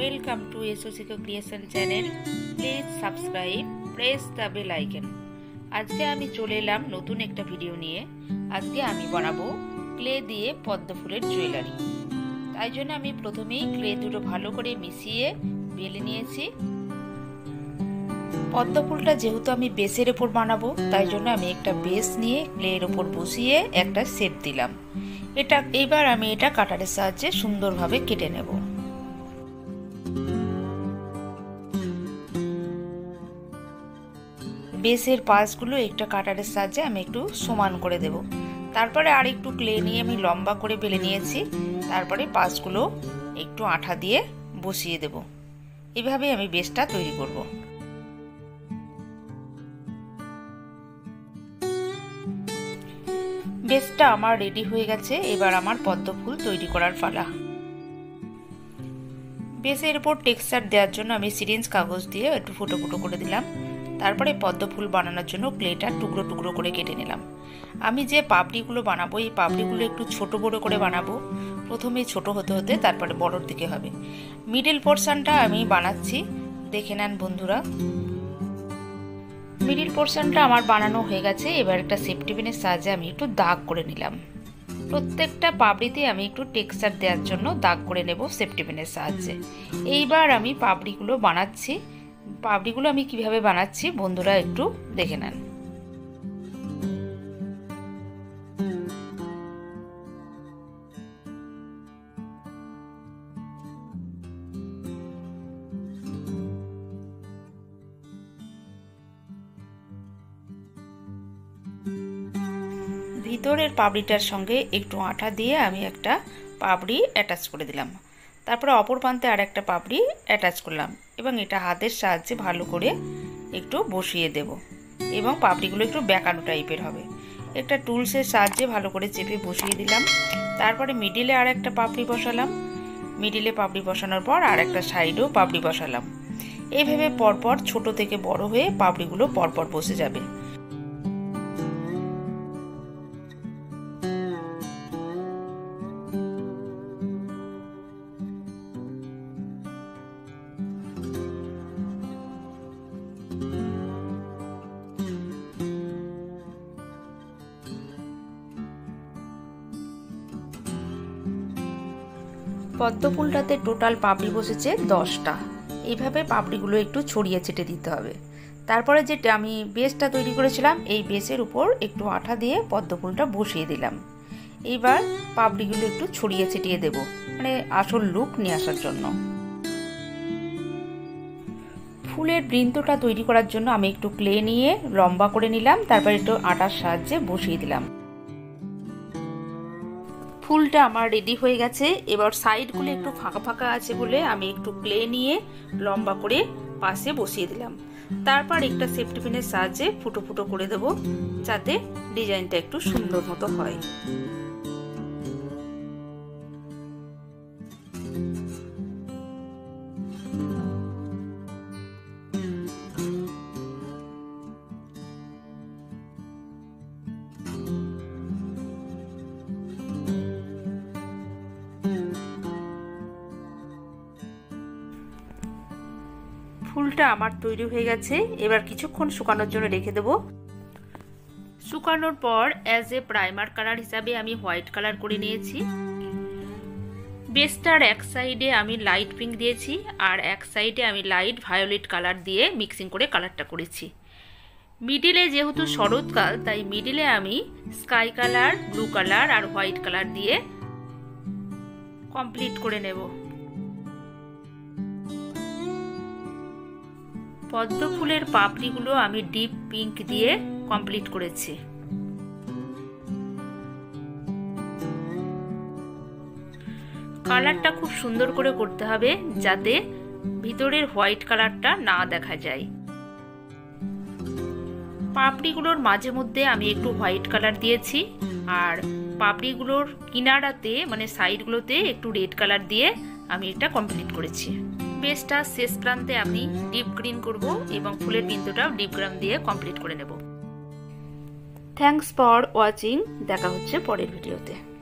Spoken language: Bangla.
Welcome to SOCCO Creation channel. Please subscribe, press the bell icon. আজকে আমি চলে এলাম নতুন একটা ভিডিও নিয়ে। আজকে আমি বানাবো ক্লে দিয়ে পদ্ম ফুলের জুয়েলারি। তাই জন্য আমি প্রথমেই ক্লে দুটো ভালো করে মিশিয়ে বেলে নিয়েছি। পদ্ম ফুলটা যেহেতু আমি বেসের উপর বানাবো, তাই জন্য আমি একটা বেস নিয়ে ক্লের উপর বসিয়ে একটা শেপ দিলাম। এবার আমি এটা কাটারের সাহায্যে সুন্দরভাবে কেটে নেব। বেসের পাশগুলো একটা কাটারের সাহায্যে আমি একটু সমান করে দেব। তারপরে আর একটু ক্লে নিয়ে আমি লম্বা করে বেলে নিয়েছি। তারপরে পাশগুলো একটু আঠা দিয়ে বসিয়ে দেব। এভাবে আমি বেসটা তৈরি করব। বেসটা আমার রেডি হয়ে গেছে। এবার আমার পদ্ম ফুল তৈরি করার পালা। বেসের উপর টেক্সচার দেওয়ার জন্য আমি সিরিঞ্জ কাগজ দিয়ে একটু ফুটো ফুটো করে দিলাম। তারপরে পদ্ম ফুল বানানোর জন্য ক্লেটা টুকরো টুকরো করে কেটে নিলাম। আমি যে পাপড়িগুলো বানাবো, এই পাপড়িগুলো একটু ছোট বড় করে বানাবো। প্রথমে ছোট হতে হতে তারপরে বড়র দিকে হবে। মিডল পোর্শনটা আমি বানাচ্ছি, দেখে নেন বন্ধুরা। মিডল পোর্শনটা আমার বানানো হয়ে গেছে। এবার একটা সেফটি পিনের সাহায্যে আমি একটু দাগ করে নিলাম। প্রত্যেকটা পাপড়িতে আমি একটু টেক্সচার দেওয়ার জন্য দাগ করে নেব সেফটি পিনের সাহায্যে। এইবার আমি পাপড়িগুলো বানাচ্ছি। পাপড়িগুলো আমি কিভাবে বানাচ্ছি বন্ধুরা একটু দেখে নেন। ভিতরের পাপড়িটার সঙ্গে একটু আঠা দিয়ে আমি একটা পাপড়ি অ্যাটাচ করে দিলাম। তারপরে অপর প্রান্তে আর একটা পাপড়ি অ্যাটাচ করলাম এবং এটা হাতের সাহায্যে ভালো করে একটু বসিয়ে দেব এবং পাপড়িগুলো একটু বেঁকানো টাইপের হবে। একটা টুলসের সাহায্যে ভালো করে চেপে বসিয়ে দিলাম। তারপরে মিডিলে আর একটা পাপড়ি বসালাম। মিডিলে পাপড়ি বসানোর পর আর একটা সাইডেও পাপড়ি বসালাম। এইভাবে পরপর ছোট থেকে বড় হয়ে পাপড়িগুলো পরপর বসে যাবে। পদ্ম ফুলটাতে টোটাল পাপড়ি বসেছে 10টা। এইভাবে পাপড়িগুলো একটু ছড়িয়ে ছিটে দিতে হবে। তারপরে যেটা আমি বেসটা তৈরি করেছিলাম, এই বেসের উপর একটু আঠা দিয়ে পদ্ম ফুলটা বসিয়ে দিলাম। এইবার পাপড়িগুলো একটু ছড়িয়ে ছিটিয়ে দেব, মানে আসল লুক নিয়ে আসার জন্য। ফুলের বৃন্তটা তৈরি করার জন্য আমি একটু ক্লে নিয়ে লম্বা করে নিলাম। তারপর একটু আটার সাহায্যে বসিয়ে দিলাম। ফুলটা আমার রেডি হয়ে গেছে। এবার সাইডগুলো একটু ফাঁকা ফাঁকা আছে বলে আমি একটু ক্লে নিয়ে লম্বা করে পাশে বসিয়ে দিলাম। তারপর একটা সেফটি পিনের সাহায্যে ফুটো ফুটো করে দেব, যাতে ডিজাইনটা একটু সুন্দর মতো হয়। ফুলটা আমার তৈরি হয়ে গেছে। এবার কিছুক্ষণ শুকানোর জন্য রেখে দেব। শুকানোর পর অ্যাজ এ প্রাইমার কালার হিসাবে আমি হোয়াইট কালার করে নিয়েছি। বেসটার এক সাইডে আমি লাইট পিঙ্ক দিয়েছি আর এক সাইডে আমি লাইট ভায়োলেট কালার দিয়ে মিক্সিং করে কালারটা করেছি। মিডিলে যেহেতু শরৎকাল, তাই মিডিলে আমি স্কাই কালার, ব্লু কালার আর হোয়াইট কালার দিয়ে কমপ্লিট করে নেব। পদ্ম ফুলের পাপড়িগুলো আমি ডিপ পিঙ্ক দিয়ে কমপ্লিট করেছি। কালারটা খুব সুন্দর করে করতে হবে, যাতে ভিতরের হোয়াইট কালারটা না দেখা যায়। পাপড়িগুলোর মাঝে মধ্যে আমি একটু হোয়াইট কালার দিয়েছি আর পাপড়িগুলোর কিনারাতে মানে সাইডগুলোতে একটু রেড কালার দিয়ে আমি এটা কমপ্লিট করেছি। বেসটা শেষ প্রান্তে আমি ডিপ গ্রিন করব এবং ফুলের বিন্দুটাও ডিপ গ্রিন দিয়ে কমপ্লিট করে নেব। Thanks for watching. দেখা হচ্ছে পরের ভিডিওতে।